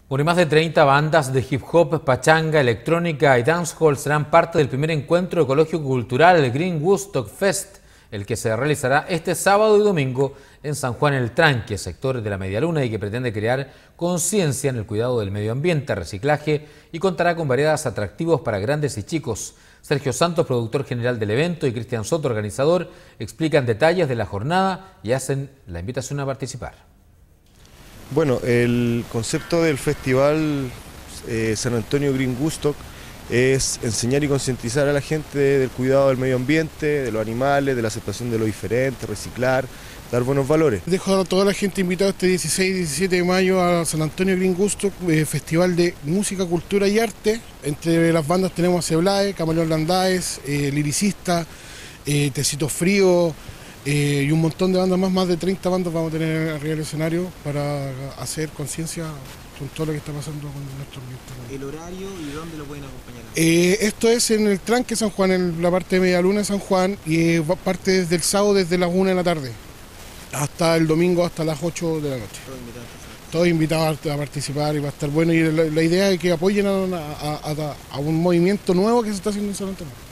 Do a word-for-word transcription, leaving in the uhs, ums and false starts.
Bueno, y más de treinta bandas de hip hop, pachanga, electrónica y dancehall serán parte del primer encuentro ecológico cultural, el Green Woodstock Fest, el que se realizará este sábado y domingo en San Juan el Tranque, sector de la Medialuna, y que pretende crear conciencia en el cuidado del medio ambiente, reciclaje, y contará con variados atractivos para grandes y chicos. Sergio Santos, productor general del evento, y Cristian Soto, organizador, explican detalles de la jornada y hacen la invitación a participar. Bueno, el concepto del festival eh, San Antonio Green Woodstock es enseñar y concientizar a la gente del cuidado del medio ambiente, de los animales, de la aceptación de lo diferente, reciclar, dar buenos valores. Dejo a toda la gente invitada este dieciséis y diecisiete de mayo a San Antonio Green Woodstock, eh, festival de música, cultura y arte. Entre las bandas tenemos a Ceblae, Camaleón Landaes, eh, Liricista, eh, Tecito Frío, Eh, y un montón de bandas más, más de treinta bandas vamos a tener arriba del escenario para hacer conciencia con todo lo que está pasando con nuestro ambiente. ¿El horario y dónde lo pueden acompañar? Eh, esto es en el Tranque San Juan, en la parte de Medialuna de San Juan, y eh, parte desde el sábado desde las una de la tarde hasta el domingo hasta las ocho de la noche. Todos invitados. Todos invitados a participar y va a estar bueno, y la, la idea es que apoyen a, a, a, a un movimiento nuevo que se está haciendo en San Antonio.